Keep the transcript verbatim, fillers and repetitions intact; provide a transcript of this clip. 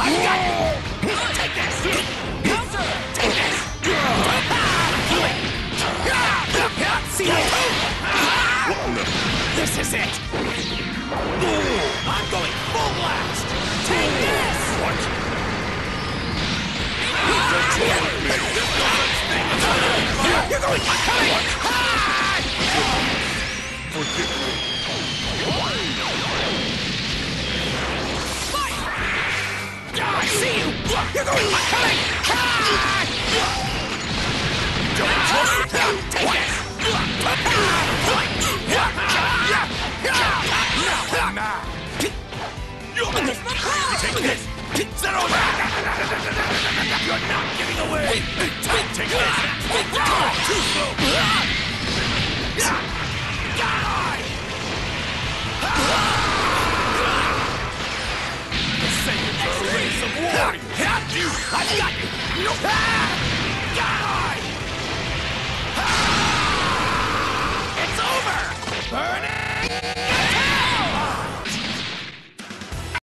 got you! Take this! Counter! Take this! Do it! See you! This is it! I'm going full blast! Take this! What? You're going coming! Forgive me. I see you! You're going coming! Don't trust him! Take this! Now! Take this! Zero! You're not getting away! Take this! Too slow! The Saiyans are a race of warriors! Got you! I got you! It's over! Burning!